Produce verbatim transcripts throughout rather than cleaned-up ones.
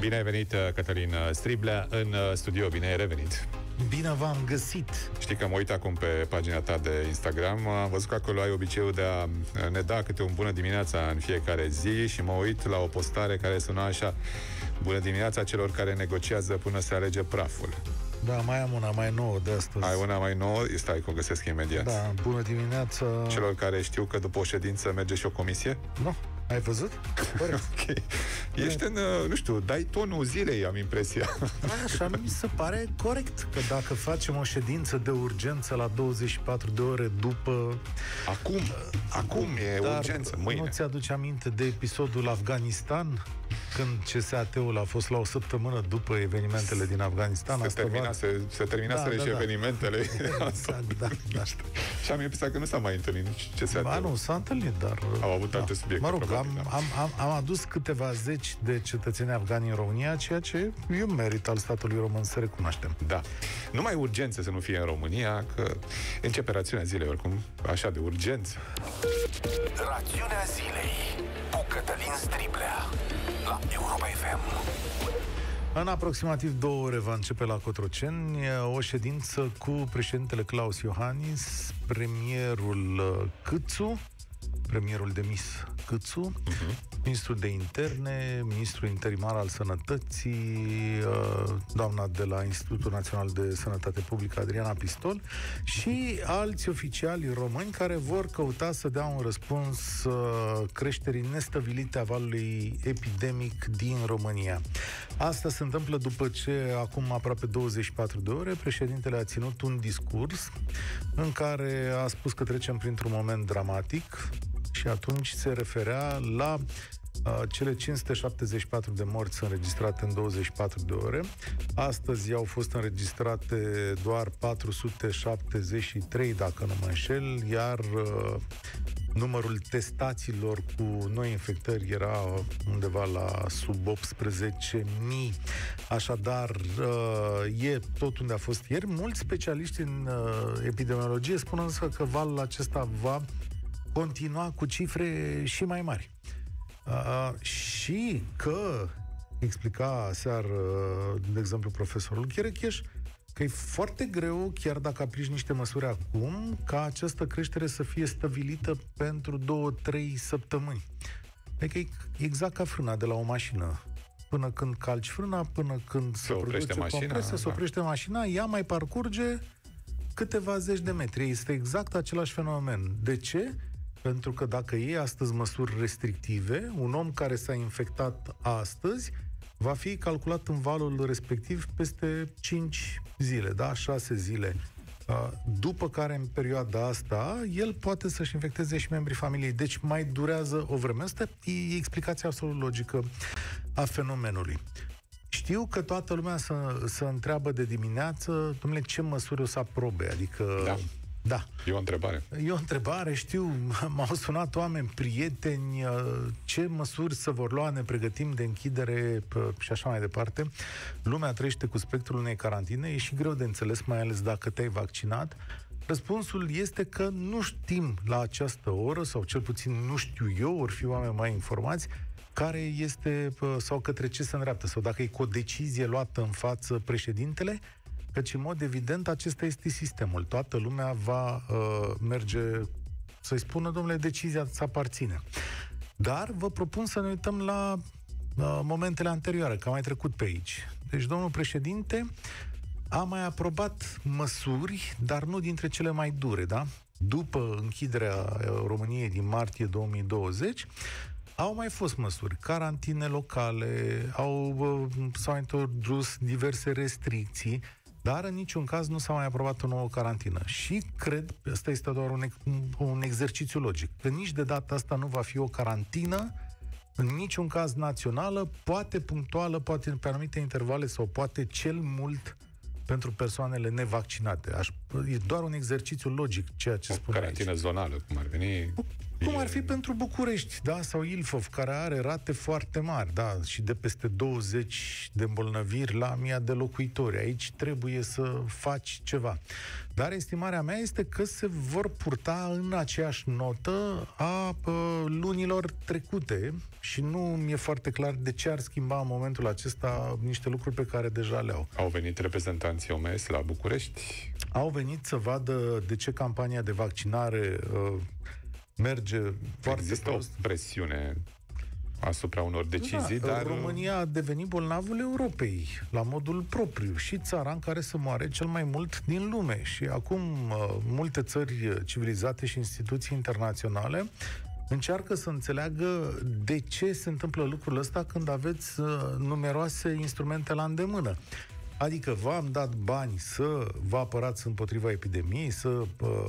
Bine ai venit, Cătălin Striblea, în studio. Bine ai revenit. Bine v-am găsit. Știi că mă uit acum pe pagina ta de Instagram. Am văzut că acolo ai obiceiul de a ne da câte un bună dimineața în fiecare zi și mă uit la o postare care suna așa: bună dimineața celor care negociază până se alege praful. Da, mai am una mai nouă de astăzi. Ai una mai nouă? Stai că o găsesc imediat. Da, bună dimineața celor care știu că după o ședință merge și o comisie? Nu, ai văzut? Ok. Ești în, nu știu, dai tonul zilei, am impresia. Așa mi se pare corect, că dacă facem o ședință de urgență la douăzeci și patru de ore după... Acum, acum e urgență, mâine. Nu ți-aduce aminte de episodul Afganistan? Când C S A T-ul a fost la o săptămână după evenimentele din Afganistan. Se termina, se, se terminaseră da, da, și da. evenimentele. Exact, da, da. Și am impresia că nu s-a mai întâlnit nici C S A T-ul. Ba nu, s-a întâlnit, dar... Au avut da. alte subiecte. Mă rog, probabil, am, da. am, am, am adus câteva zeci de cetățeni afgani în România, ceea ce e un merit al statului român, să recunoaștem. Da. Nu mai urgență să nu fie în România, că începe rațiunea zilei, oricum, așa de urgență. Rațiunea zilei cu Cătălin Striblea la Europa F M. În aproximativ două ore va începe la Cotroceni o ședință cu președintele Klaus Iohannis, premierul Câțu, premierul demis Câțu, uh-huh. ministrul de interne, ministrul interimar al sănătății, doamna de la Institutul Național de Sănătate Publică, Adriana Pistol, și alți oficiali români care vor căuta să dea un răspuns creșterii nestabilite a valului epidemic din România. Asta se întâmplă după ce, acum aproape douăzeci și patru de ore, președintele a ținut un discurs în care a spus că trecem printr-un moment dramatic și atunci se referea la uh, cele cinci sute șaptezeci și patru de morți înregistrate în douăzeci și patru de ore. Astăzi au fost înregistrate doar patru sute șaptezeci și trei, dacă nu mă înșel, iar uh, numărul testaților cu noi infectări era undeva la sub optsprezece mii. Așadar, uh, e tot unde a fost ieri. Mulți specialiști în uh, epidemiologie spun însă că valul acesta va continua cu cifre și mai mari. Uh, și că, explica aseară, de exemplu, profesorul Cherecheș, că e foarte greu, chiar dacă aplici niște măsuri acum, ca această creștere să fie stabilită pentru două, trei săptămâni. Adică e exact ca frâna de la o mașină. Până când calci frâna, până când se, se produce compresie, se oprește mașina, ea mai parcurge câteva zeci de metri. Este exact același fenomen. De ce? Pentru că dacă iei astăzi măsuri restrictive, un om care s-a infectat astăzi va fi calculat în valul respectiv peste cinci zile, da? șase zile. După care, în perioada asta, el poate să-și infecteze și membrii familiei. Deci mai durează o vreme. Asta e explicația absolut logică a fenomenului. Știu că toată lumea să, să întreabă de dimineață, dom'le, ce măsuri o să aprobe? Adică... Da. Da. E o întrebare. E o întrebare, știu, m-au sunat oameni, prieteni, ce măsuri se vor lua, ne pregătim de închidere și așa mai departe. Lumea trăiește cu spectrul unei carantine, e și greu de înțeles, mai ales dacă te-ai vaccinat. Răspunsul este că nu știm la această oră, sau cel puțin nu știu eu, ori fi oameni mai informați, care este, sau către ce se îndreaptă, sau dacă e cu o decizie luată în față președintele, căci, în mod evident, acesta este sistemul. Toată lumea va uh, merge să-i spună, domnule, decizia îți aparține. Dar vă propun să ne uităm la uh, momentele anterioare, că am mai trecut pe aici. Deci, domnul președinte a mai aprobat măsuri, dar nu dintre cele mai dure, da? După închiderea României din martie două mii douăzeci, au mai fost măsuri, carantine locale, au, uh, s-au introdus diverse restricții, dar în niciun caz nu s-a mai aprobat o nouă carantină. Și cred, ăsta este doar un, un exercițiu logic, că nici de data asta nu va fi o carantină, în niciun caz națională, poate punctuală, poate pe anumite intervale sau poate cel mult pentru persoanele nevaccinate. Aș, e doar un exercițiu logic ceea ce spune aici. O carantină zonală, cum ar veni. Cum ar fi pentru București, da, sau Ilfov, care are rate foarte mari, da, și de peste douăzeci de îmbolnăviri la mii de locuitori. Aici trebuie să faci ceva. Dar estimarea mea este că se vor purta în aceeași notă a, a lunilor trecute și nu mi-e foarte clar de ce ar schimba în momentul acesta niște lucruri pe care deja le-au. Au venit reprezentanții O M S la București? Au venit să vadă de ce campania de vaccinare uh, merge foarte Există prost. o presiune asupra unor decizii, da, dar... România a devenit bolnavul Europei, la modul propriu, și țara în care se moare cel mai mult din lume. Și acum multe țări civilizate și instituții internaționale încearcă să înțeleagă de ce se întâmplă lucrul ăsta când aveți numeroase instrumente la îndemână. Adică v-am dat bani să vă apărați împotriva epidemiei, să,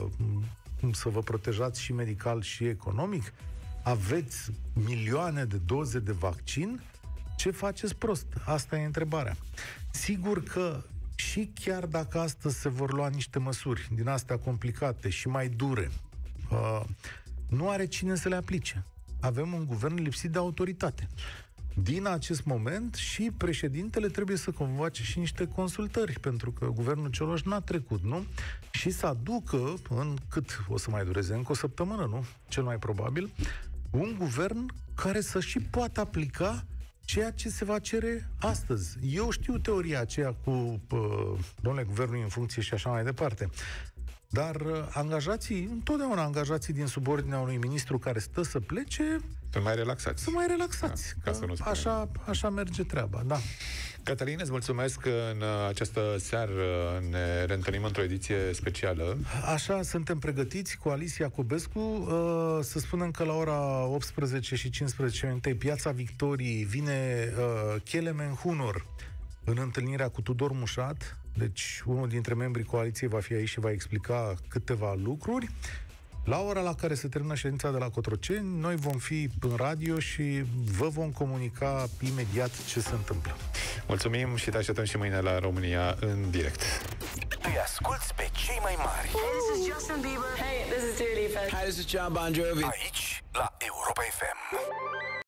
să vă protejați și medical și economic, aveți milioane de doze de vaccin, ce faceți prost? Asta e întrebarea. Sigur că și chiar dacă astăzi se vor lua niște măsuri din astea complicate și mai dure, uh, nu are cine să le aplice. Avem un guvern lipsit de autoritate. Din acest moment și președintele trebuie să convoace și niște consultări, pentru că guvernul Cioloș n-a trecut, nu? Și să aducă, în cât o să mai dureze, încă o săptămână, nu? Cel mai probabil, un guvern care să și poată aplica ceea ce se va cere astăzi. Eu știu teoria aceea cu, pă, domnule, guvernul în funcție și așa mai departe. Dar angajații, întotdeauna angajații din subordinea unui ministru care stă să plece, sunt mai relaxați. Sunt mai relaxați. Da, ca să nu așa, așa merge treaba, da. Cătălin, îți mulțumesc că în această seară ne reîntâlnim într-o ediție specială. Așa, suntem pregătiți cu Alice Iacobescu. Să spunem că la ora optsprezece și cincisprezece minute, Piața Victoriei, vine Kelemen Hunor în întâlnirea cu Tudor Mușat. Deci, unul dintre membrii coaliției va fi aici și va explica câteva lucruri. La ora la care se termină ședința de la Cotroceni, noi vom fi în radio și vă vom comunica imediat ce se întâmplă. Mulțumim și te așteptăm și mâine la România în direct. Îi asculți pe cei mai mari. Hey, this is Justin Bieber. Hey, this is Dua Lipa. Hi, this is John Bon Jovi. Aici, la Europa F M.